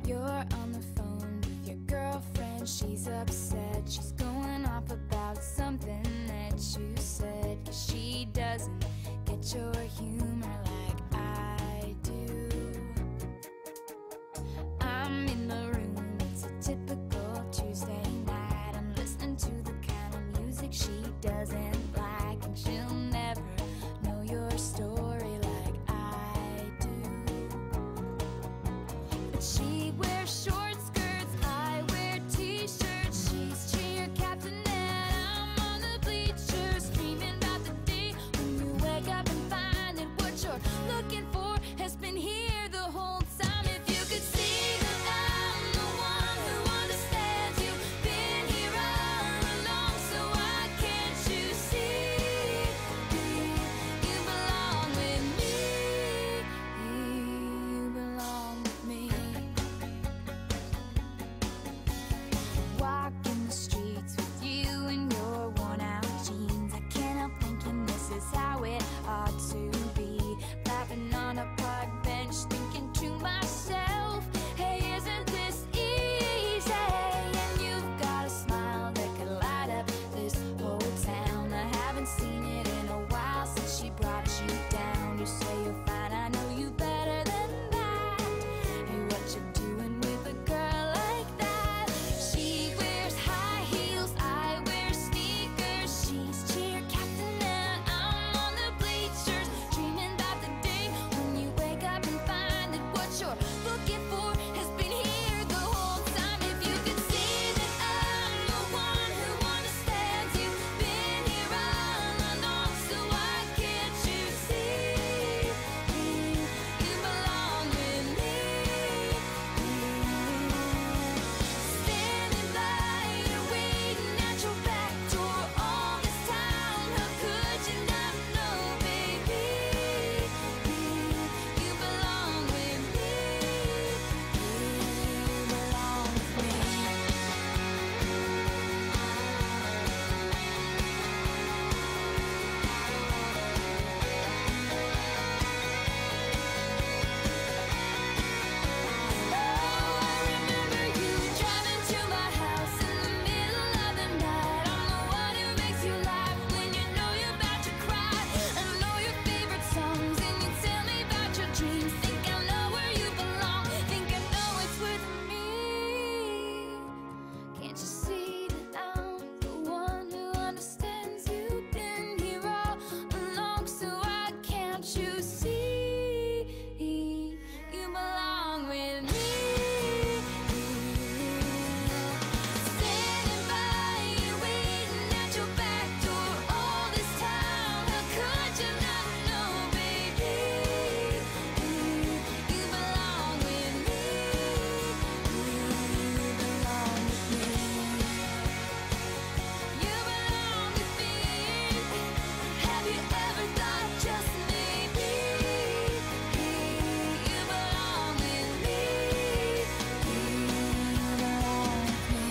You're on the phone with your girlfriend, she's upset. She's going off about something that you said, 'cause she doesn't get your humor like I do. I'm in the room, it's a typical Tuesday night. I'm listening to the kind of music she doesn't like, and she'll never know your story like I do. But she wears short skirts, I wear t-shirts. She's cheer captain and I'm on the bleachers, dreaming about the day when you wake up and find that what you're looking for has been here the whole time. If you could see that I'm the one who understands, you've been here all along, so why can't you see you belong with me? You belong with me. Walking the streets with you in your worn out jeans, I can't help thinking this is how it ought to be. Laughing on a park bench, thinking to myself, hey, isn't this easy? And you've got a smile that could light up this whole town. I haven't seen it in a while since she brought you down. You say you're fine, I know you better than that. Hey, what you doing with a girl like that? She wears high heels, I wear sneakers. She's cheer captain and I'm on the bleachers, dreaming about the day when you wake up and find that what you're looking for has been here the whole time. If you could see that I'm the one who understands, you've been here all along, so why can't you see you belong with me? Standing by you, waiting at your back door all this time. How could you not know, baby? You belong with me. You belong with me. Oh, I remember you driving to my house in the middle of the night. I'm the one who makes you laugh when you know you're about to cry. I know your favorite songs and you tell me about your dreams. Think I know where you belong, think I know it's with me. Can't you see that I'm the one who understands? You've been here all along, so why can't you see you belong with me? Standing by you, waiting at your back door all this time. How could you not know, baby? You belong with me. You belong with me. You belong with me. Have you ever thought just maybe you belong with me? You belong with me.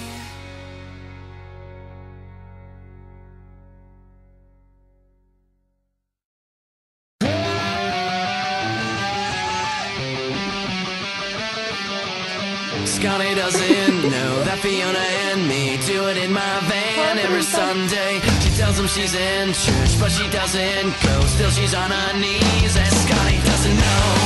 Scotty doesn't know that Fiona and me do it in my van every Sunday. She tells him she's in church, but she doesn't go. Still she's on her knees, and Scotty doesn't know